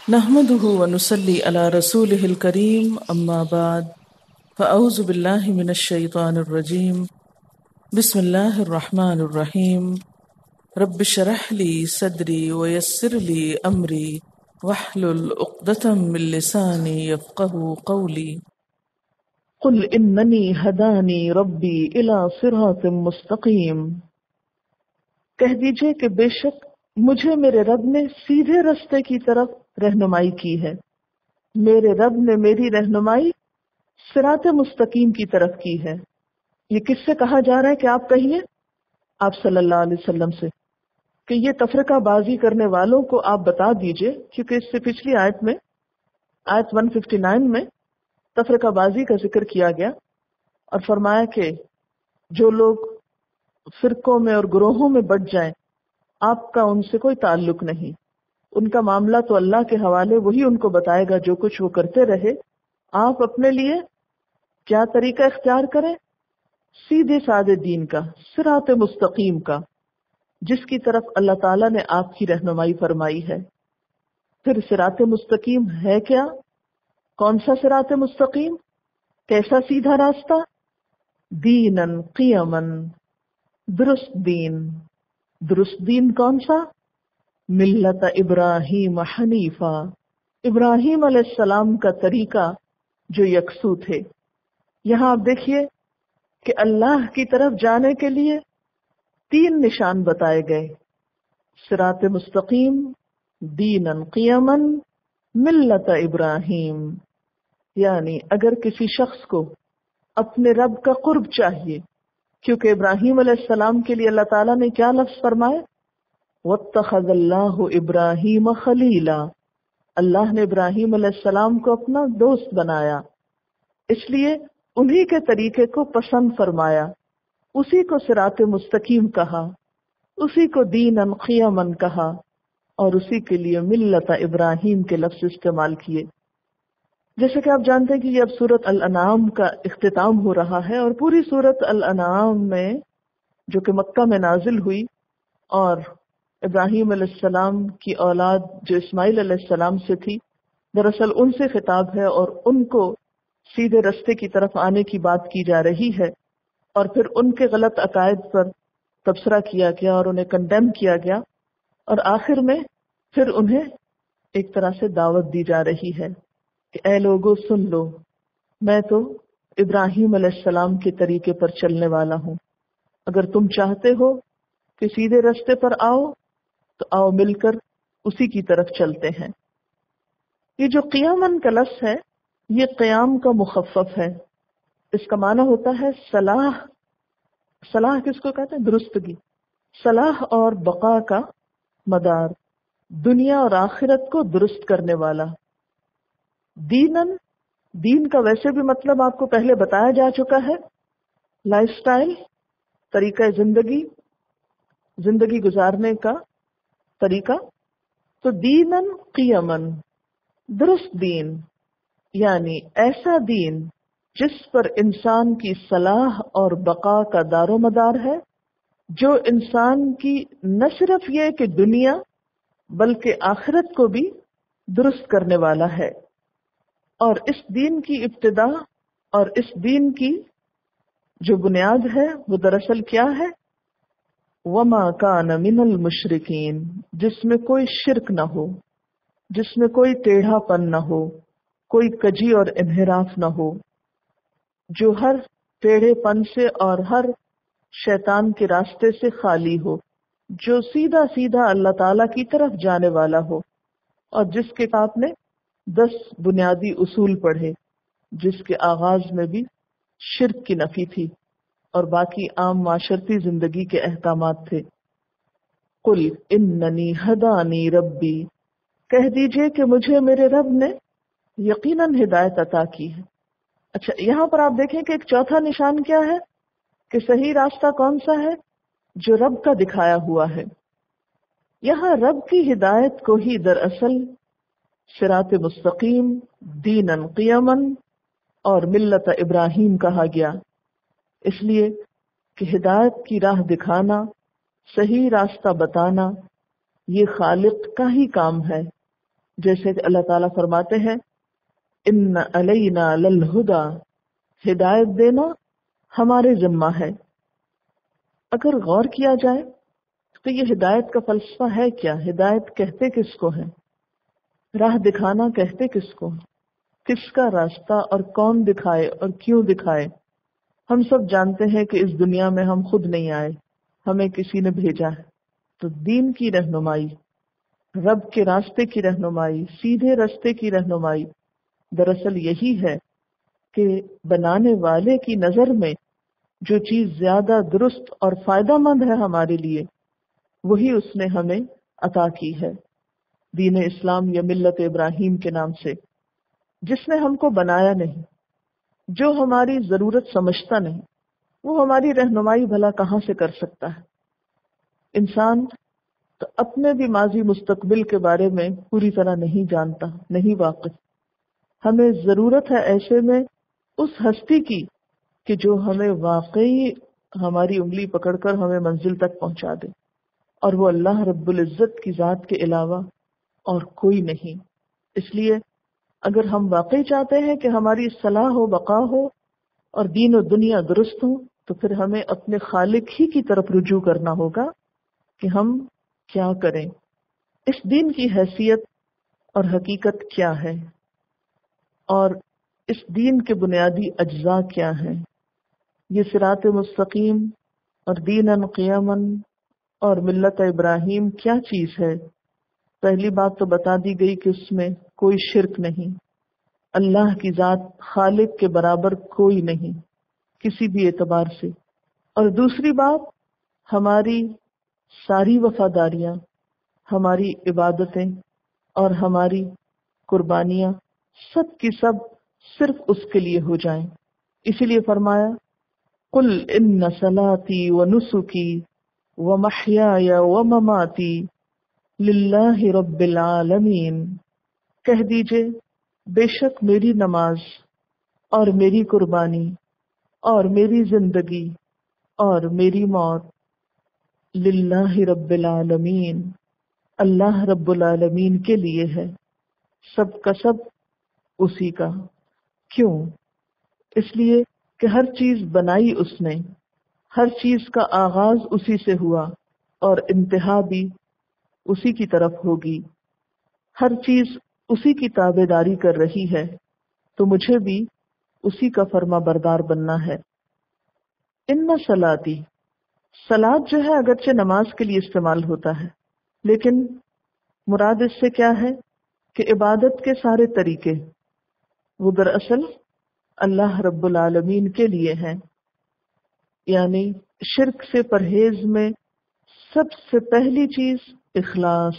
نحمده ونصلي على رسوله الكريم أما بعد فأعوذ بالله من الشيطان الرجيم بسم الله الرحمن الرحيم رب اشرح لي صدري ويسر لي أمري واحلل عقدة من لساني يفقه قولي قل إنني هداني ربي إلى صراط مستقيم کہہ دیجئے کہ بے شک مجھے میرے رب نے سیدھے رستے کی طرف رہنمائی کی ہے. میرے رب نے میری رہنمائی صراط مستقیم کی طرف کی ہے. یہ کس سے کہا جا رہا ہے کہ آپ کہیے؟ آپ صلی اللہ علیہ وسلم سے، کہ یہ تفرقہ بازی کرنے والوں کو آپ بتا دیجئے، کیونکہ اس سے پچھلی آیت میں، آیت 159 میں تفرقہ بازی کا ذکر کیا گیا اور فرمایا کہ جو لوگ فرقوں میں اور گروہوں میں بٹ جائیں، آپ کا ان سے کوئی تعلق نہیں، ان کا معاملہ تو اللہ کے حوالے، وہی ان کو بتائے گا جو کچھ وہ کرتے رہے. آپ اپنے لیے کیا طریقہ اختیار کریں؟ سیدھے سادے دین کا، صراط مستقیم کا، جس کی طرف اللہ تعالیٰ نے آپ کی رہنمائی فرمائی ہے. پھر صراط مستقیم ہے کیا؟ کون سا صراط مستقیم؟ کیسا سیدھا راستہ؟ دینن قیمن، درست دین. درست دین کون سا؟ ملت ابراہیم حنیفہ، ابراہیم علیہ السلام کا طریقہ جو یکسو تھے. یہاں آپ دیکھیے کہ اللہ کی طرف جانے کے لیے 3 نشان بتائے گئے: صراط مستقیم، دینن قیمن، ملت ابراہیم. یعنی اگر کسی شخص کو اپنے رب کا قرب چاہیے، کیونکہ ابراہیم علیہ السلام کے لیے اللہ تعالیٰ نے کیا لفظ فرمائے؟ وَاتَّخَذَ اللَّهُ إِبْرَاهِيمَ خَلِيلًا، اللہ نے ابراہیم علیہ السلام کو اپنا دوست بنایا، اس لیے انہی کے طریقے کو پسند فرمایا، اسی کو صراط مستقیم کہا، اسی کو دیناً قیماً کہا، اور اسی کے لیے ملت ابراہیم کے لفظ استعمال کیے. جیسے کہ آپ جانتے ہیں کہ یہ اب سورۃ الانعام کا اختتام ہو رہا ہے، اور پوری سورۃ الانعام میں جو کہ مکہ میں نازل ہوئی، اور ابراہیم علیہ السلام کی اولاد جو اسماعیل علیہ السلام سے تھی، دراصل ان سے خطاب ہے اور ان کو سیدھے رستے کی طرف آنے کی بات کی جا رہی ہے. اور پھر ان کے غلط عقائد پر تبصرہ کیا گیا اور انہیں کنڈیم کیا گیا، اور آخر میں پھر انہیں ایک طرح سے دعوت دی جا رہی ہے کہ اے لوگو سن لو، میں تو ابراہیم علیہ السلام کے طریقے پر چلنے والا ہوں، اگر تم چاہتے ہو کہ سیدھے رستے پر آؤ تو آؤ مل کر اسی کی طرف چلتے ہیں. یہ جو قیامن کا لفظ ہے، یہ قیام کا مخفف ہے. اس کا معنی ہوتا ہے صلاح. صلاح کس کو کہتے ہیں؟ درستگی. صلاح اور بقا کا مدار، دنیا اور آخرت کو درست کرنے والا. دینن، دین کا ویسے بھی مطلب آپ کو پہلے بتایا جا چکا ہے، لائف سٹائل، طریقہ زندگی، زندگی گزارنے کا طریقہ. تو دینن قیمن، درست دین، یعنی ایسا دین جس پر انسان کی صلاح اور بقا کا دار و مدار ہے، جو انسان کی نہ صرف یہ کہ دنیا بلکہ آخرت کو بھی درست کرنے والا ہے. اور اس دین کی ابتدا اور اس دین کی جو بنیاد ہے وہ دراصل کیا ہے؟ وَمَا كَانَ مِنَ الْمُشْرِكِينَ، جس میں کوئی شرک نہ ہو، جس میں کوئی ٹیڑھا پن نہ ہو، کوئی کجی اور انحراف نہ ہو، جو ہر ٹیڑھے پن سے اور ہر شیطان کے راستے سے خالی ہو، جو سیدھا سیدھا اللہ تعالی کی طرف جانے والا ہو، اور جس کے آپ نے 10 بنیادی اصول پڑھے، جس کے آغاز میں بھی شرک کی نفی تھی اور باقی عام معاشرتی زندگی کے احکامات تھے. قل اننی ہدانی ربی، کہہ دیجئے کہ مجھے میرے رب نے یقیناً ہدایت عطا کی ہے. اچھا، یہاں پر آپ دیکھیں کہ ایک چوتھا نشان کیا ہے کہ صحیح راستہ کون سا ہے؟ جو رب کا دکھایا ہوا ہے. یہاں رب کی ہدایت کو ہی دراصل صراط مستقیم، دیناً قیماً اور ملت ابراہیم کہا گیا، اس لیے کہ ہدایت کی راہ دکھانا، صحیح راستہ بتانا، یہ خالق کا ہی کام ہے. جیسے کہ اللہ تعالیٰ فرماتے ہیں ان علینا للہدا، ہدایت دینا ہمارے ذمہ ہے۔ اگر غور کیا جائے تو یہ ہدایت کا فلسفہ ہے کیا؟ ہدایت کہتے کس کو ہے؟ راہ دکھانا کہتے کس کو؟ کس کا راستہ اور کون دکھائے اور کیوں دکھائے؟ ہم سب جانتے ہیں کہ اس دنیا میں ہم خود نہیں آئے، ہمیں کسی نے بھیجا ہے۔ تو دین کی رہنمائی، رب کے راستے کی رہنمائی، سیدھے راستے کی رہنمائی دراصل یہی ہے کہ بنانے والے کی نظر میں جو چیز زیادہ درست اور فائدہ مند ہے ہمارے لیے، وہی اس نے ہمیں عطا کی ہے، دین اسلام یا ملت ابراہیم کے نام سے، جس نے ہم کو بنایا نہیں، جو ہماری ضرورت سمجھتا نہیں، وہ ہماری رہنمائی بھلا کہاں سے کر سکتا ہے؟ انسان تو اپنے بھی ماضی مستقبل کے بارے میں پوری طرح نہیں جانتا، نہیں واقف۔ ہمیں ضرورت ہے ایسے میں اس ہستی کی کہ جو ہمیں واقعی ہماری انگلی پکڑ کر ہمیں منزل تک پہنچا دے، اور وہ اللہ رب العزت کی ذات کے علاوہ اور کوئی نہیں۔ اس لیے اگر ہم واقعی چاہتے ہیں کہ ہماری صلاح ہو، بقا ہو اور دین و دنیا درست ہو، تو پھر ہمیں اپنے خالق ہی کی طرف رجوع کرنا ہوگا کہ ہم کیا کریں، اس دین کی حیثیت اور حقیقت کیا ہے، اور اس دین کے بنیادی اجزاء کیا ہیں۔ یہ صراط مستقیم اور دیناً قیماً اور ملت ابراہیم کیا چیز ہے؟ پہلی بات تو بتا دی گئی کہ اس میں کوئی شرک نہیں، اللہ کی ذات خالق کے برابر کوئی نہیں کسی بھی اعتبار سے۔ اور دوسری بات، ہماری ساری وفاداریاں، ہماری عبادتیں اور ہماری قربانیاں سب کی سب صرف اس کے لیے ہو جائیں۔ اسی لیے فرمایا قل ان صلاتي ونسكي ومحياي ومماتي للہ رب العالمین، کہہ دیجئے بے شک میری نماز اور میری قربانی اور میری زندگی اور میری موت للہ رب العالمین، اللہ رب العالمین کے لیے ہے، سب کا سب اسی کا۔ کیوں؟ اس لیے کہ ہر چیز بنائی اس نے، ہر چیز کا آغاز اسی سے ہوا اور انتہا بھی اسی کی طرف ہوگی، ہر چیز اسی کی تابع داری کر رہی ہے، تو مجھے بھی اسی کا فرما بردار بننا ہے۔ ان صلاتی، صلات جو ہے اگرچہ نماز کے لیے استعمال ہوتا ہے، لیکن مراد اس سے کیا ہے کہ عبادت کے سارے طریقے وہ دراصل اللہ رب العالمین کے لیے ہیں۔ یعنی شرک سے پرہیز میں سب سے پہلی چیز اخلاص،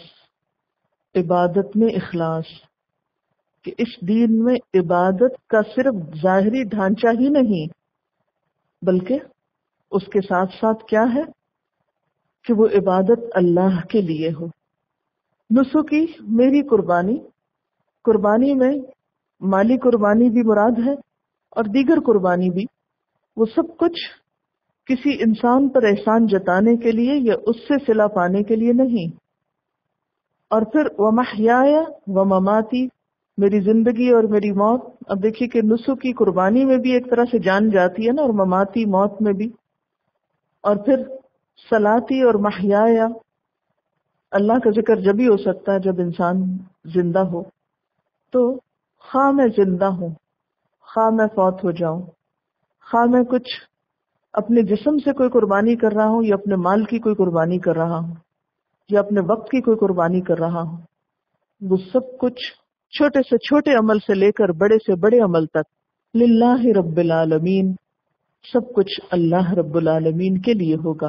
عبادت میں اخلاص، کہ اس دین میں عبادت کا صرف ظاہری ڈھانچہ ہی نہیں، بلکہ اس کے ساتھ ساتھ کیا ہے کہ وہ عبادت اللہ کے لیے ہو۔ نسکی، میری قربانی، قربانی میں مالی قربانی بھی مراد ہے اور دیگر قربانی بھی، وہ سب کچھ کسی انسان پر احسان جتانے کے لیے یا اس سے صلہ پانے کے لیے نہیں۔ اور پھر ومحیایا ومماتی، میری زندگی اور میری موت۔ اب دیکھیے کہ نسکی قربانی میں بھی ایک طرح سے جان جاتی ہے نا، اور مماتی موت میں بھی۔ اور پھر صلاتی اور محیایا، اللہ کا ذکر جب ہی ہو سکتا ہے جب انسان زندہ ہو، تو خواہ میں زندہ ہوں، خواہ میں فوت ہو جاؤں، خواہ میں کچھ اپنے جسم سے کوئی قربانی کر رہا ہوں یا اپنے مال کی کوئی قربانی کر رہا ہوں یا اپنے وقت کی کوئی قربانی کر رہا ہوں، وہ سب کچھ چھوٹے سے چھوٹے عمل سے لے کر بڑے سے بڑے عمل تک للہ رب العالمین، سب کچھ اللہ رب العالمین کے لیے ہوگا۔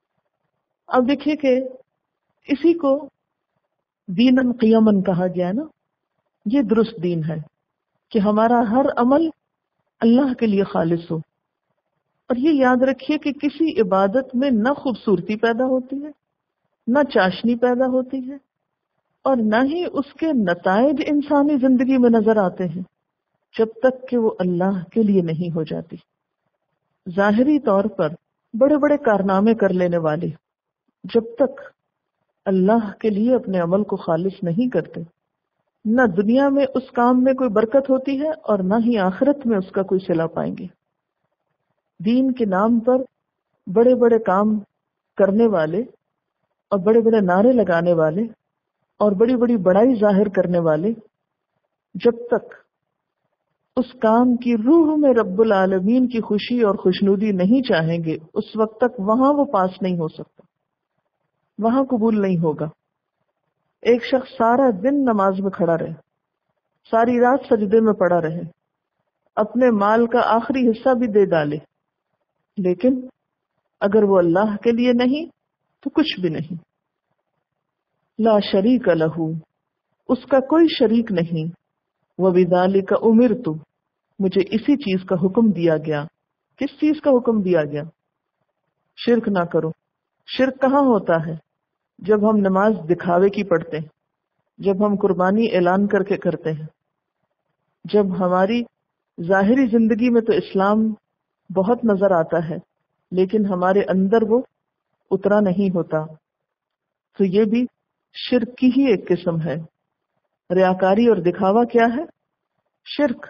اب دیکھیے کہ اسی کو دیناً قیماً کہا گیا ہے نا، یہ درست دین ہے کہ ہمارا ہر عمل اللہ کے لیے خالص ہو۔ اور یہ یاد رکھیے کہ کسی عبادت میں نہ خوبصورتی پیدا ہوتی ہے، نہ چاشنی پیدا ہوتی ہے، اور نہ ہی اس کے نتائج انسانی زندگی میں نظر آتے ہیں، جب تک کہ وہ اللہ کے لیے نہیں ہو جاتی۔ ظاہری طور پر بڑے بڑے کارنامے کر لینے والے جب تک اللہ کے لیے اپنے عمل کو خالص نہیں کرتے، نہ دنیا میں اس کام میں کوئی برکت ہوتی ہے اور نہ ہی آخرت میں اس کا کوئی صلہ پائیں گے۔ دین کے نام پر بڑے بڑے کام کرنے والے اور بڑے بڑے نعرے لگانے والے اور بڑی بڑی بڑائی ظاہر کرنے والے جب تک اس کام کی روح میں رب العالمین کی خوشی اور خوشنودی نہیں چاہیں گے، اس وقت تک وہاں وہ پاس نہیں ہو سکتا، وہاں قبول نہیں ہوگا۔ ایک شخص سارا دن نماز میں کھڑا رہے، ساری رات سجدے میں پڑا رہے، اپنے مال کا آخری حصہ بھی دے ڈالے، لیکن اگر وہ اللہ کے لیے نہیں تو کچھ بھی نہیں۔ لا شریک لہ، اس کا کوئی شریک نہیں۔ وَبِذَلِكَ أُمِرْتُ، مجھے اسی چیز کا حکم دیا گیا۔ کس چیز کا حکم دیا گیا؟ شرک نہ کرو۔ شرک کہاں ہوتا ہے؟ جب ہم نماز دکھاوے کی پڑھتے ہیں، جب ہم قربانی اعلان کر کے کرتے ہیں، جب ہماری ظاہری زندگی میں تو اسلام بہت نظر آتا ہے لیکن ہمارے اندر وہ اترا نہیں ہوتا، تو یہ بھی شرک کی ہی ایک قسم ہے۔ ریاکاری اور دکھاوا کیا ہے؟ شرک۔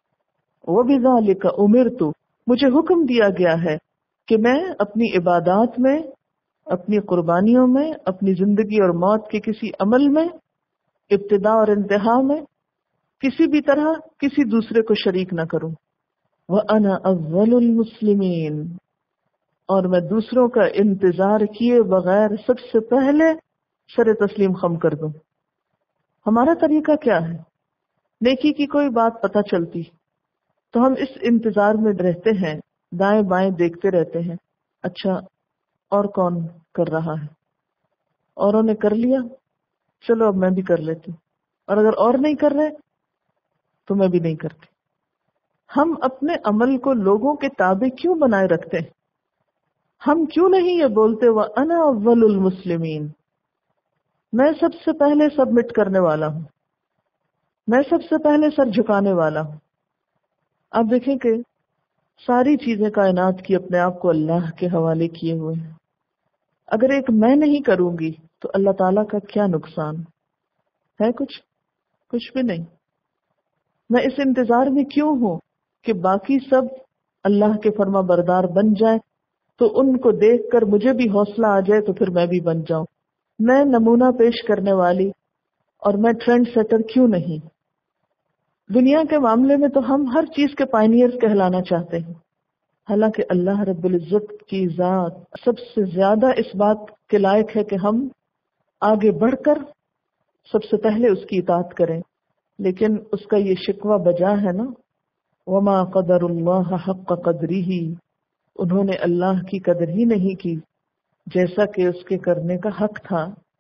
وَبِذَلِكَ أُمِرْتُ، مجھے حکم دیا گیا ہے کہ میں اپنی عبادات میں، اپنی قربانیوں میں، اپنی زندگی اور موت کے کسی عمل میں، ابتدا اور انتہا میں کسی بھی طرح کسی دوسرے کو شریک نہ کروں۔ وَأَنَا أَوَّلُ الْمُسْلِمِينَ، اور میں دوسروں کا انتظار کیے بغیر سب سے پہلے سر تسلیم خم کر دوں۔ ہمارا طریقہ کیا ہے؟ نیکی کی کوئی بات پتہ چلتی تو ہم اس انتظار میں رہتے ہیں، دائیں بائیں دیکھتے رہتے ہیں، اچھا اور کون کر رہا ہے، اوروں نے کر لیا، چلو اب میں بھی کر لیتی ہوں، اور اگر اور نہیں کر رہے تو میں بھی نہیں کرتی۔ ہم اپنے عمل کو لوگوں کے تابع کیوں بنائے رکھتے ہیں؟ ہم کیوں نہیں یہ بولتے وَأَنَا أَوَّلُ الْمُسْلِمِينَ، میں سب سے پہلے سبمٹ کرنے والا ہوں، میں سب سے پہلے سر جھکانے والا ہوں۔ آپ دیکھیں کہ ساری چیزیں کائنات کی اپنے آپ کو اللہ کے حوالے کیے ہوئے ہیں۔ اگر ایک میں نہیں کروں گی تو اللہ تعالیٰ کا کیا نقصان ہے؟ کچھ بھی نہیں۔ میں اس انتظار میں کیوں ہوں کہ باقی سب اللہ کے فرما بردار بن جائیں تو ان کو دیکھ کر مجھے بھی حوصلہ آ جائے تو پھر میں بھی بن جاؤں۔ میں نمونہ پیش کرنے والی اور میں ٹرینڈ سیٹر کیوں نہیں؟ دنیا کے معاملے میں تو ہم ہر چیز کے پائنیئر کہلانا چاہتے ہیں، حالانکہ اللہ رب العزت کی ذات سب سے زیادہ اس بات کے لائق ہے کہ ہم آگے بڑھ کر سب سے پہلے اس کی اطاعت کریں، لیکن اس کا یہ شکوہ بجا ہے نا، وما قدر اللہ حق قدرہ، انہوں نے اللہ کی قدر ہی نہیں کی جیسا کہ اس کے کرنے کا حق تھا۔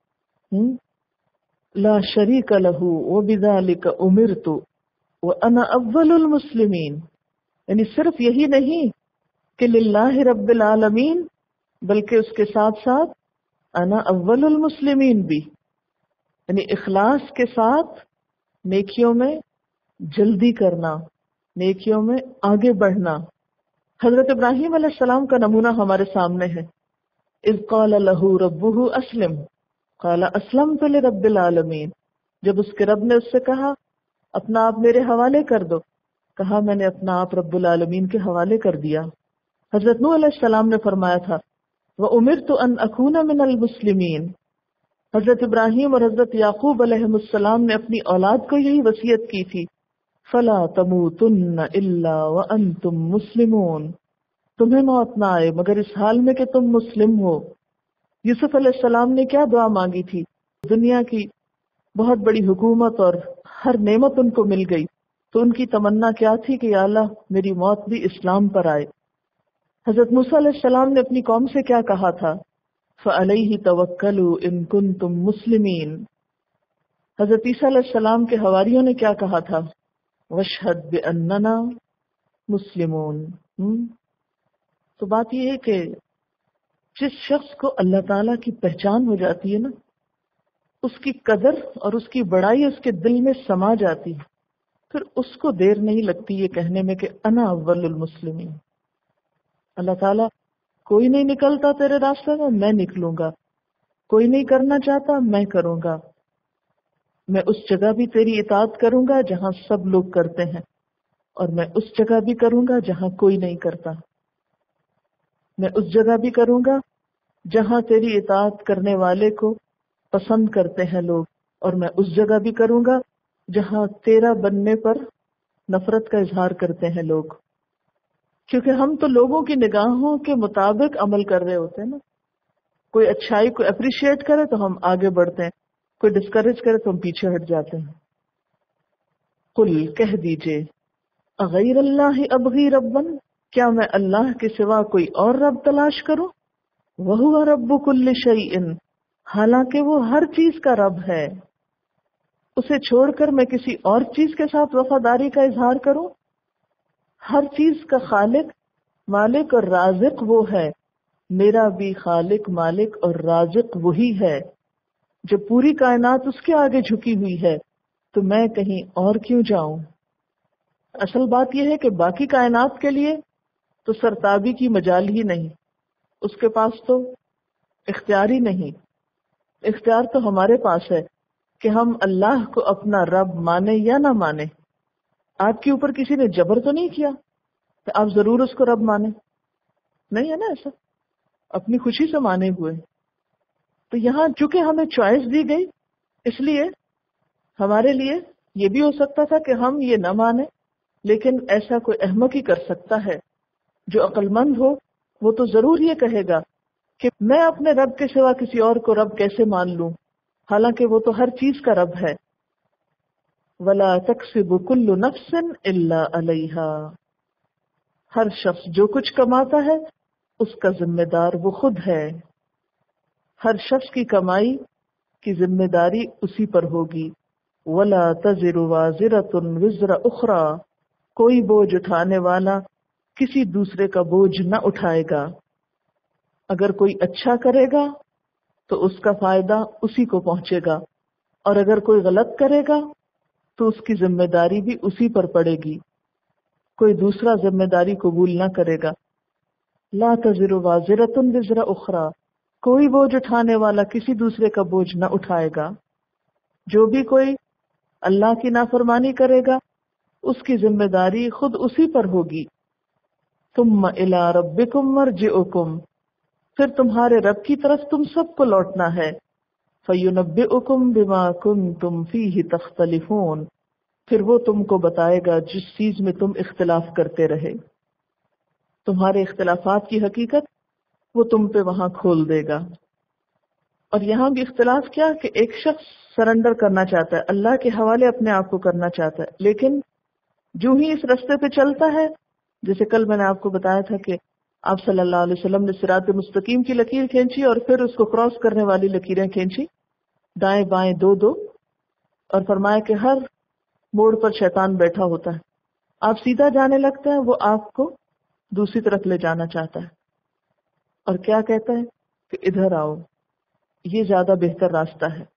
لا شریک لہ وبذلک امرت وانا اول المسلمین، یعنی صرف یہی نہیں کہ للہ رب العالمین، بلکہ اس کے ساتھ ساتھ انا اول المسلمین بھی، یعنی اخلاص کے ساتھ نیکیوں میں جلدی کرنا، نیکیوں میں آگے بڑھنا۔ حضرت ابراہیم علیہ السلام کا نمونہ ہمارے سامنے ہے۔ اذ قال لہ ربہ اسلم قال اسلمت لرب العالمین، جب اس کے رب نے اس سے کہا اپنا آپ میرے حوالے کر دو، کہا میں نے اپنا آپ رب العالمین کے حوالے کر دیا۔ حضرت نوح علیہ السلام نے فرمایا تھا وَأُمِرْتُ أَنْ أَكُونَ مِنَ الْمُسْلِمِينَ۔ حضرت ابراہیم اور حضرت یعقوب علیہ السلام نے اپنی اولاد کو یہی وصیت کی تھی، فَلَا تَمُوتُنَّ إِلَّا وَأَنْتُمْ مُسْلِمُونَ، تمہیں موت نہ آئے مگر اس حال میں کہ تم مسلم ہو۔ یوسف علیہ السلام نے کیا دعا مانگی تھی؟ دنیا کی بہت بڑی حکومت اور ہر نعمت ان کو مل گئی، تو ان کی تمنا کیا تھی کہ یا اللہ میری موت بھی اسلام پر آئے۔ حضرت موسیٰ علیہ السلام نے اپنی قوم سے کیا کہا تھا؟ فَعَلَيْهِ تَوَكَّلُوا إِن كُنتُم مُسْلِمِينَ۔ حضرت عیسیٰ علیہ السلام کے حواریوں نے کیا کہا تھا؟ وَاشْهَدْ بِأَنَّنَا مُسْلِمُونَ۔ تو بات یہ ہے کہ جس شخص کو اللہ تعالیٰ کی پہچان ہو جاتی ہے نا، اس کی قدر اور اس کی بڑائی اس کے دل میں سما جاتی ہے، پھر اس کو دیر نہیں لگتی یہ کہنے میں کہ انا اول المسلمین۔ اللہ تعالیٰ کوئی نہیں نکلتا تیرے راستے میں نکلوں گا، کوئی نہیں کرنا چاہتا میں کروں گا۔ میں اس جگہ بھی تیری اطاعت کروں گا جہاں سب لوگ کرتے ہیں، اور میں اس جگہ بھی کروں گا جہاں کوئی نہیں کرتا۔ میں اس جگہ بھی کروں گا جہاں تیری اطاعت کرنے والے کو پسند کرتے ہیں لوگ، اور میں اس جگہ بھی کروں گا جہاں تیرا بننے پر نفرت کا اظہار کرتے ہیں لوگ۔ کیونکہ ہم تو لوگوں کی نگاہوں کے مطابق عمل کر رہے ہوتے ہیں نا، کوئی اچھائی کو اپریشیٹ کرے تو ہم آگے بڑھتے ہیں، کوئی ڈسکریج کرے تو ہم پیچھے ہٹ جاتے ہیں۔ قل کہہ دیجئے، اغیر اللہ ابغی ربن، کیا میں اللہ کے سوا کوئی اور رب تلاش کروں؟ وہو رب کل شیء، حالانکہ وہ ہر چیز کا رب ہے، اسے چھوڑ کر میں کسی اور چیز کے ساتھ وفاداری کا اظہار کروں؟ ہر چیز کا خالق، مالک اور رازق وہ ہے، میرا بھی خالق، مالک اور رازق وہی ہے۔ جب پوری کائنات اس کے آگے جھکی ہوئی ہے تو میں کہیں اور کیوں جاؤں؟ اصل بات یہ ہے کہ باقی کائنات کے لیے تو سرتابی کی مجال ہی نہیں، اس کے پاس تو اختیار ہی نہیں۔ اختیار تو ہمارے پاس ہے کہ ہم اللہ کو اپنا رب مانے یا نہ مانے۔ آپ کے اوپر کسی نے جبر تو نہیں کیا کہ آپ ضرور اس کو رب مانے، نہیں ہے نا ایسا، اپنی خوشی سے مانے ہوئے۔ تو یہاں چونکہ ہمیں چوائس دی گئی، اس لیے ہمارے لیے یہ بھی ہو سکتا تھا کہ ہم یہ نہ مانیں، لیکن ایسا کوئی احمق ہی کر سکتا ہے۔ جو عقل مند ہو وہ تو ضرور یہ کہے گا کہ میں اپنے رب کے سوا کسی اور کو رب کیسے مان لوں، حالانکہ وہ تو ہر چیز کا رب ہے۔ وَلَا تَكْسِبُ كُلُّ نَفْسٍ إِلَّا عَلَيْهَا، ہر شخص جو کچھ کماتا ہے اس کا ذمہ دار وہ خود ہے۔ ہر شخص کی کمائی کی ذمہ داری اسی پر ہوگی۔ وَلَا تَزِرُ وَازِرَةٌ وِزْرَ أُخْرَى، کوئی بوجھ اٹھانے والا کسی دوسرے کا بوجھ نہ اٹھائے گا۔ اگر کوئی اچھا کرے گا تو اس کا فائدہ اسی کو پہنچے گا، اور اگر کوئی غلط کرے گا تو اس کی ذمہ داری بھی اسی پر پڑے گی، کوئی دوسرا ذمہ داری قبول نہ کرے گا۔ لا تزر وازرۃ وزر اخرى، کوئی بوجھ اٹھانے والا کسی دوسرے کا بوجھ نہ اٹھائے گا۔ جو بھی کوئی اللہ کی نافرمانی کرے گا اس کی ذمہ داری خود اسی پر ہوگی۔ ثم الی ربکم مرجعکم، پھر تمہارے رب کی طرف تم سب کو لوٹنا ہے۔ فینبئکم بما کنتم فیہ تختلفون، پھر وہ تم کو بتائے گا جس چیز میں تم اختلاف کرتے رہے، تمہارے اختلافات کی حقیقت وہ تم پہ وہاں کھول دے گا۔ اور یہاں بھی اختلاف کیا کہ ایک شخص سرنڈر کرنا چاہتا ہے، اللہ کے حوالے اپنے آپ کو کرنا چاہتا ہے، لیکن جو ہی اس رستے پہ چلتا ہے، جیسے کل میں نے آپ کو بتایا تھا کہ آپ صلی اللہ علیہ وسلم نے صراط مستقیم کی لکیر کھینچی اور پھر اس کو کراس کرنے والی لکیریں کھینچی، دائیں بائیں دو دو، اور فرمایا کہ ہر موڑ پر شیطان بیٹھا ہوتا ہے، آپ سیدھا جانے لگتے ہیں، وہ آپ کو دوسری طرف لے جانا چاہتا ہے، اور کیا کہتا ہے کہ ادھر آؤ، یہ زیادہ بہتر راستہ ہے۔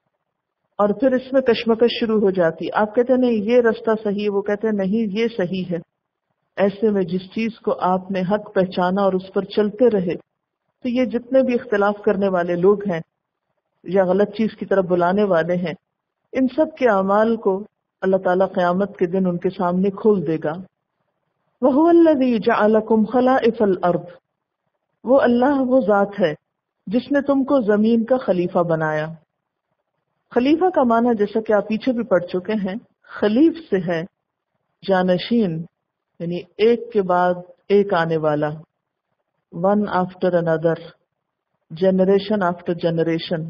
اور پھر اس میں کشمکش شروع ہو جاتی، آپ کہتے ہیں نہیں یہ راستہ صحیح ہے، وہ کہتے ہیں نہیں یہ صحیح ہے۔ ایسے میں جس چیز کو آپ نے حق پہچانا اور اس پر چلتے رہے، تو یہ جتنے بھی اختلاف کرنے والے لوگ ہیں یا غلط چیز کی طرف بلانے والے ہیں، ان سب کے اعمال کو اللہ تعالیٰ قیامت کے دن ان کے سامنے کھول دے گا۔ وَهُوَ الَّذِي جَعَلَكُمْ خَلَائِفَ الْأَرْضِ، وہ اللہ وہ ذات ہے جس نے تم کو زمین کا خلیفہ بنایا۔ خلیفہ کا معنی جیسا کہ آپ پیچھے بھی پڑھ چکے ہیں، خلیف سے ہے جانشین، یعنی ایک کے بعد ایک آنے والا، one after another، generation after generation.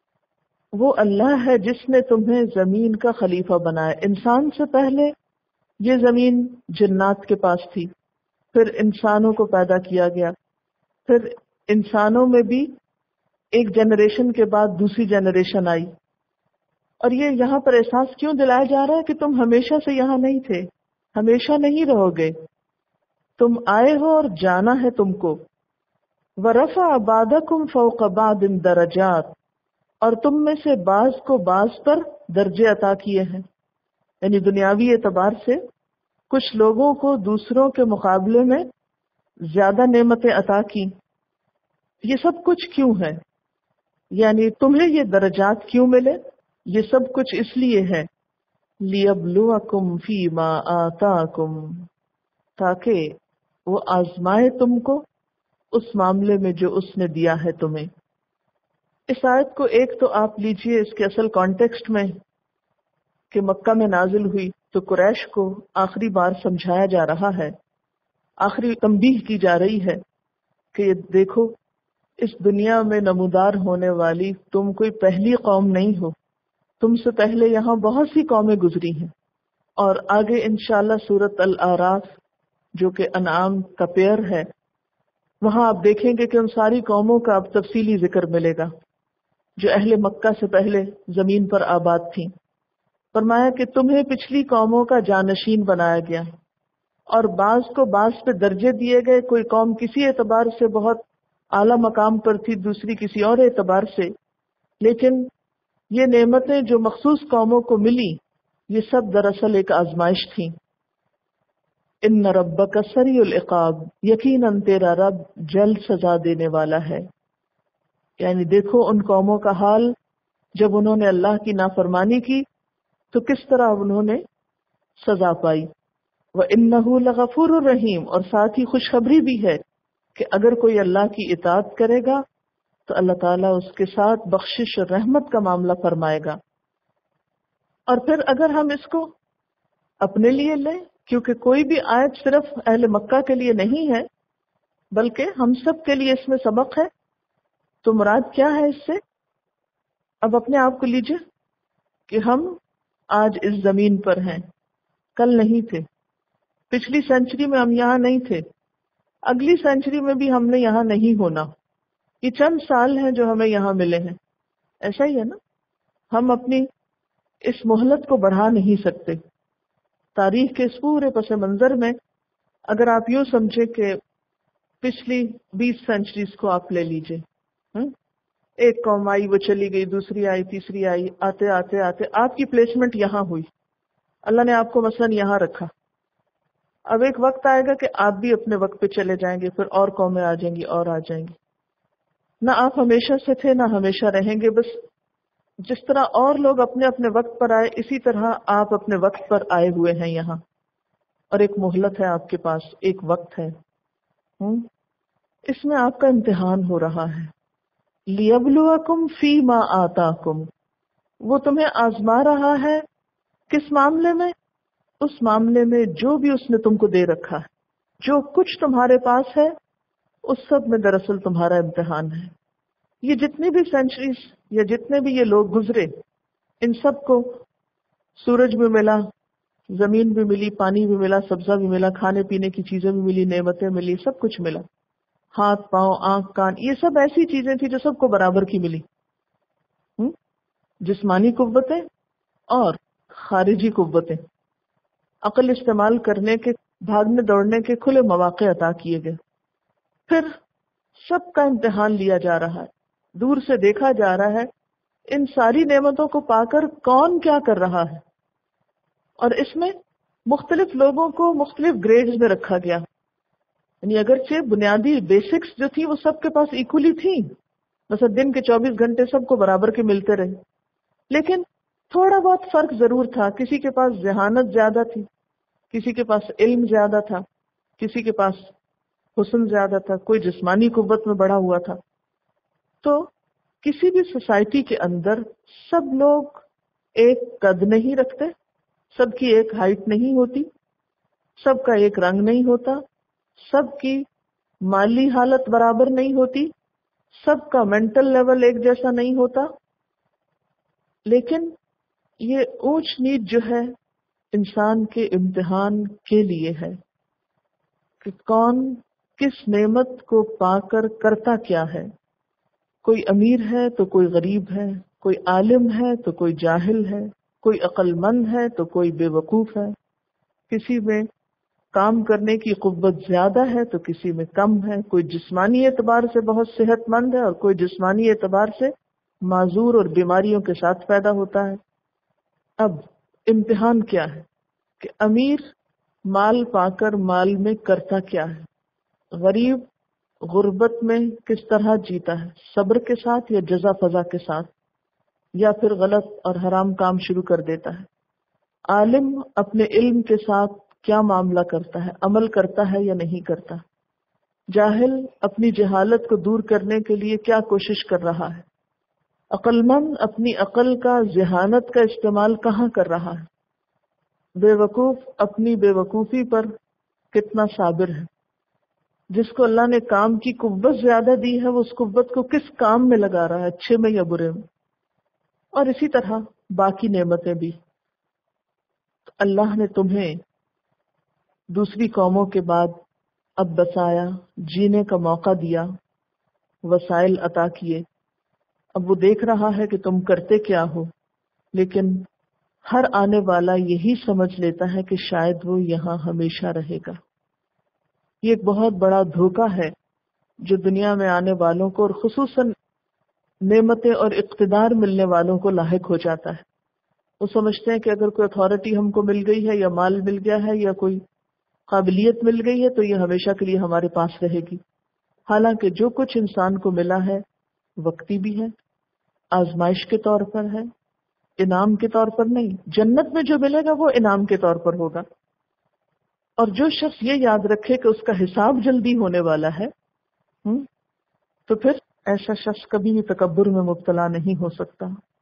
وہ اللہ ہے جس نے تمہیں زمین کا خلیفہ بنایا۔ انسان سے پہلے یہ زمین جنات کے پاس تھی، پھر انسانوں کو پیدا کیا گیا، پھر انسانوں میں بھی ایک جنریشن کے بعد دوسری جنریشن آئی، اور یہ یہاں پر احساس کیوں دلایا جا رہا ہے کہ تم ہمیشہ سے یہاں نہیں تھے، ہمیشہ نہیں رہو گے، تم آئے ہو اور جانا ہے تم کو۔ وَرَفَعَ بَعْضَكُمْ فَوْقَ بَعْضٍ دَرَجَاتٍ، اور تم میں سے بعض کو بعض پر درجے عطا کیے ہیں، یعنی دنیاوی اعتبار سے کچھ لوگوں کو دوسروں کے مقابلے میں زیادہ نعمتیں عطا کی۔ یہ سب کچھ کیوں ہے؟ یعنی تمہیں یہ درجات کیوں ملے؟ یہ سب کچھ اس لیے ہے لیبلوکم فیما آتاکم، تاکہ وہ آزمائے تم کو اس معاملے میں جو اس نے دیا ہے تمہیں۔ اس آیت کو ایک تو آپ لیجئے اس کے اصل کانٹیکسٹ میں کہ مکہ میں نازل ہوئی تو قریش کو آخری بار سمجھایا جا رہا ہے، آخری تنبیہ کی جا رہی ہے کہ یہ دیکھو اس دنیا میں نمودار ہونے والی تم کوئی پہلی قوم نہیں ہو، تم سے پہلے یہاں بہت سی قومیں گزری ہیں، اور آگے انشاءاللہ سورۃ الاعراف جو کہ انعام کا پیئر ہے، وہاں آپ دیکھیں گے کہ ان ساری قوموں کا اب تفصیلی ذکر ملے گا جو اہل مکہ سے پہلے زمین پر آباد تھیں۔ فرمایا کہ تمہیں پچھلی قوموں کا جانشین بنایا گیا، اور بعض کو بعض پہ درجے دیے گئے، کوئی قوم کسی اعتبار سے بہت اعلیٰ مقام پر تھی، دوسری کسی اور اعتبار سے، لیکن یہ نعمتیں جو مخصوص قوموں کو ملی یہ سب دراصل ایک آزمائش تھیں۔ ان ربک سریع العقاب، یقیناً تیرا رب جلد سزا دینے والا ہے۔ یعنی دیکھو ان قوموں کا حال جب انہوں نے اللہ کی نافرمانی کی تو کس طرح انہوں نے سزا پائی۔ وَإِنَّهُ لَغَفُورٌ الرحیم، اور ساتھ ہی خوشخبری بھی ہے کہ اگر کوئی اللہ کی اطاعت کرے گا تو اللہ تعالیٰ اس کے ساتھ بخشش اور رحمت کا معاملہ فرمائے گا۔ اور پھر اگر ہم اس کو اپنے لیے لیں، کیونکہ کوئی بھی آیت صرف اہل مکہ کے لیے نہیں ہے بلکہ ہم سب کے لیے اس میں سبق ہے، تو مراد کیا ہے اس سے؟ اب اپنے آپ کو لیجئے کہ ہم آج اس زمین پر ہیں، کل نہیں تھے، پچھلی سینچری میں ہم یہاں نہیں تھے، اگلی سینچری میں بھی ہم نے یہاں نہیں ہونا، یہ چند سال ہیں جو ہمیں یہاں ملے ہیں، ایسا ہی ہے نا؟ ہم اپنی اس مہلت کو بڑھا نہیں سکتے۔ تاریخ کے اس پورے پس منظر میں اگر آپ یوں سمجھے کہ پچھلی 20 سینچریز کو آپ لے لیجئے، ایک قوم آئی وہ چلی گئی، دوسری آئی تیسری آئی، آتے آتے آتے آپ کی پلیسمنٹ یہاں ہوئی، اللہ نے آپ کو مثلاً یہاں رکھا، اب ایک وقت آئے گا کہ آپ بھی اپنے وقت پہ چلے جائیں گے، پھر اور قومیں آ جائیں گی اور آ جائیں گی، نہ آپ ہمیشہ سے تھے نہ ہمیشہ رہیں گے، بس جس طرح اور لوگ اپنے اپنے وقت پر آئے اسی طرح آپ اپنے وقت پر آئے ہوئے ہیں یہاں، اور ایک مہلت ہے آپ کے پاس، ایک وقت ہے، اس میں آپ کا امتحان ہو رہا ہے۔ لیبلوکم فیما آتاکم، وہ تمہیں آزما رہا ہے کس معاملے میں؟ اس معاملے میں جو بھی اس نے تم کو دے رکھا ہے، جو کچھ تمہارے پاس ہے اس سب میں دراصل تمہارا امتحان ہے۔ یہ جتنی بھی سینچریز یا جتنے بھی یہ لوگ گزرے، ان سب کو سورج بھی ملا، زمین بھی ملی، پانی بھی ملا، سبزہ بھی ملا، کھانے پینے کی چیزیں بھی ملی، نعمتیں ملی، سب کچھ ملا، ہاتھ پاؤں آنکھ کان، یہ سب ایسی چیزیں تھیں جو سب کو برابر کی ملی، جسمانی قوتیں اور خارجی قوتیں، عقل استعمال کرنے کے، بھاگنے دوڑنے کے کھلے مواقع عطا کیے گئے۔ پھر سب کا امتحان لیا جا رہا ہے، دور سے دیکھا جا رہا ہے ان ساری نعمتوں کو پا کر کون کیا کر رہا ہے، اور اس میں مختلف لوگوں کو مختلف گریڈز میں رکھا گیا، یعنی اگرچہ بنیادی بیسکس جو تھی وہ سب کے پاس ایکولی تھی، مثلا دن کے 24 گھنٹے سب کو برابر کے ملتے رہے، لیکن تھوڑا بہت فرق ضرور تھا، کسی کے پاس ذہانت زیادہ تھی، کسی کے پاس علم زیادہ تھا، کسی کے پاس حسن زیادہ تھا، کوئی جسمانی قوت میں بڑھا ہوا تھا۔ تو کسی بھی سوسائٹی کے اندر سب لوگ ایک قد نہیں رکھتے، سب کی ایک ہائٹ نہیں ہوتی، سب کا ایک رنگ نہیں ہوتا، سب کی مالی حالت برابر نہیں ہوتی، سب کا مینٹل لیول ایک جیسا نہیں ہوتا، لیکن یہ اونچ نیچ جو ہے انسان کے امتحان کے لیے ہے کہ کون کس نعمت کو پا کر کرتا کیا ہے۔ کوئی امیر ہے تو کوئی غریب ہے، کوئی عالم ہے تو کوئی جاہل ہے، کوئی عقل مند ہے تو کوئی بے وقوف ہے، کسی میں کام کرنے کی قوت زیادہ ہے تو کسی میں کم ہے، کوئی جسمانی اعتبار سے بہت صحت مند ہے اور کوئی جسمانی اعتبار سے معذور اور بیماریوں کے ساتھ پیدا ہوتا ہے۔ اب امتحان کیا ہے کہ امیر مال پا کر مال میں کرتا کیا ہے، غریب غربت میں کس طرح جیتا ہے، صبر کے ساتھ یا جزا فضا کے ساتھ، یا پھر غلط اور حرام کام شروع کر دیتا ہے۔ عالم اپنے علم کے ساتھ کیا معاملہ کرتا ہے، عمل کرتا ہے یا نہیں کرتا؟ جاہل اپنی جہالت کو دور کرنے کے لیے کیا کوشش کر رہا ہے؟ عقل مند اپنی عقل کا ذہانت کا استعمال کہاں کر رہا ہے؟ بے وقوف اپنی بے وقوفی پر کتنا صابر ہے؟ جس کو اللہ نے کام کی قوت زیادہ دی ہے وہ اس قوت کو کس کام میں لگا رہا ہے، اچھے میں یا برے میں؟ اور اسی طرح باقی نعمتیں بھی۔ اللہ نے تمہیں دوسری قوموں کے بعد اب بسایا، جینے کا موقع دیا، وسائل عطا کیے۔ اب وہ دیکھ رہا ہے کہ تم کرتے کیا ہو، لیکن ہر آنے والا یہی سمجھ لیتا ہے کہ شاید وہ یہاں ہمیشہ رہے گا۔ یہ ایک بہت بڑا دھوکہ ہے جو دنیا میں آنے والوں کو اور خصوصاً نعمتیں اور اقتدار ملنے والوں کو لاحق ہو جاتا ہے۔ وہ سمجھتے ہیں کہ اگر کوئی اتھارٹی ہم کو مل گئی ہے یا مال مل گیا ہے یا کوئی قابلیت مل گئی ہے تو یہ ہمیشہ کے لیے ہمارے پاس رہے گی، حالانکہ جو کچھ انسان کو ملا ہے وقتی بھی ہے، آزمائش کے طور پر ہے، انعام کے طور پر نہیں۔ جنت میں جو ملے گا وہ انعام کے طور پر ہوگا۔ اور جو شخص یہ یاد رکھے کہ اس کا حساب جلدی ہونے والا ہے تو پھر ایسا شخص کبھی بھی تکبر میں مبتلا نہیں ہو سکتا۔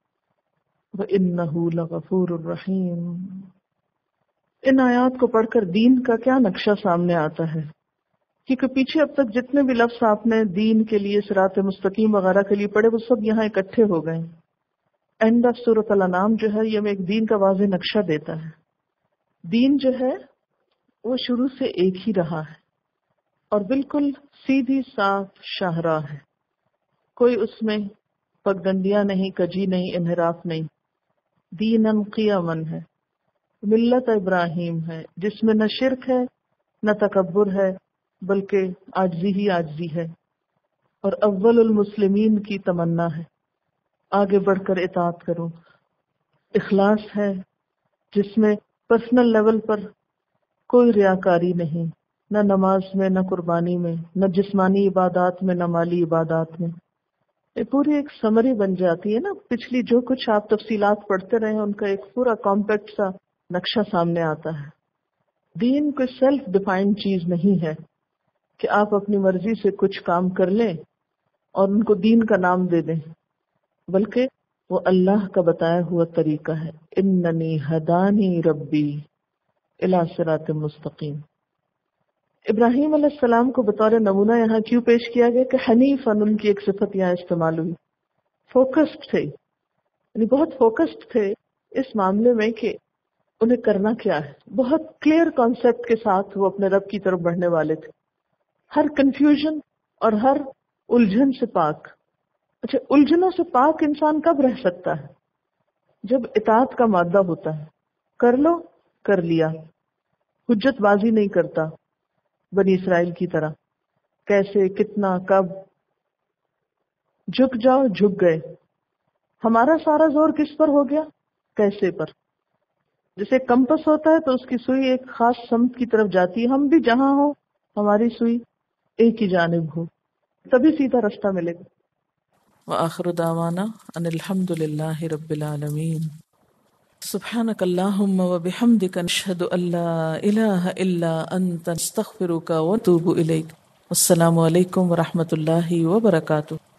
وَإِنَّهُ لَغَفُورٌ رَحِيمٌ۔ ان آیات کو پڑھ کر دین کا کیا نقشہ سامنے آتا ہے، کیونکہ پیچھے اب تک جتنے بھی لفظ آپ نے دین کے لیے، صراط مستقیم وغیرہ کے لیے پڑھے وہ سب یہاں اکٹھے ہو گئے۔ اینڈ آف سورۃ الانعام جو ہے یہ ہمیں ایک دین کا واضح نقشہ دیتا ہے۔ دین جو ہے وہ شروع سے ایک ہی رہا ہے اور بالکل سیدھی صاف شاہراہ ہے، کوئی اس میں پگڈنڈیاں نہیں، کجی نہیں، انحراف نہیں۔ دیناً قیماً ہے، ملت ابراہیم ہے، جس میں نہ شرک ہے نہ تکبر ہے بلکہ عاجزی ہی عاجزی ہے، اور اول المسلمین کی تمنا ہے آگے بڑھ کر اطاعت کروں۔ اخلاص ہے جس میں پرسنل لیول پر کوئی ریاکاری نہیں، نہ نماز میں، نہ قربانی میں، نہ جسمانی عبادات میں، نہ مالی عبادات میں۔ یہ پوری ایک سمری بن جاتی ہے نا، پچھلی جو کچھ آپ تفصیلات پڑھتے رہے ان کا ایک پورا کمپیکٹ سا نقشہ سامنے آتا ہے۔ دین کوئی سیلف ڈیفائنڈ چیز نہیں ہے کہ آپ اپنی مرضی سے کچھ کام کر لیں اور ان کو دین کا نام دے دیں، بلکہ وہ اللہ کا بتایا ہوا طریقہ ہے۔ اننی ہدانی ربی الی صراط مستقیم۔ ابراہیم علیہ السلام کو بطور نمونہ یہاں کیوں پیش کیا گیا کہ حنیفاً ان کی ایک صفت یہاں استعمال ہوئی۔ فوکسڈ تھے، یعنی بہت فوکسڈ تھے اس معاملے میں کہ انہیں کرنا کیا ہے، بہت کلیئر کانسیپٹ کے ساتھ وہ اپنے رب کی طرف بڑھنے والے تھے، ہر کنفیوژن اور ہر الجھن سے پاک۔ اچھا، الجھنوں سے پاک انسان کب رہ سکتا ہے؟ جب اطاعت کا مادہ ہوتا ہے، کر لو، کر لیا، حجت بازی نہیں کرتا بنی اسرائیل کی طرح، کیسے، کتنا، کب، جھک جاؤ، جھک گئے۔ ہمارا سارا زور کس پر ہو گیا؟ کیسے پر۔ جیسے کمپس ہوتا ہے تو اس کی سوئی ایک خاص سمت کی طرف جاتی ہے، ہم بھی جہاں ہو ہماری سوئی ایک ہی جانب ہو، تبھی سیدھا راستہ ملے گا۔ وآخر دعوانا ان الحمد للہ رب العالمین۔ سبحانک اللہم وبحمدک نشہد ان لا الہ الا انت نستغفرک ونتوب الیک۔ السلام علیکم ورحمۃ اللہ وبرکاتہ۔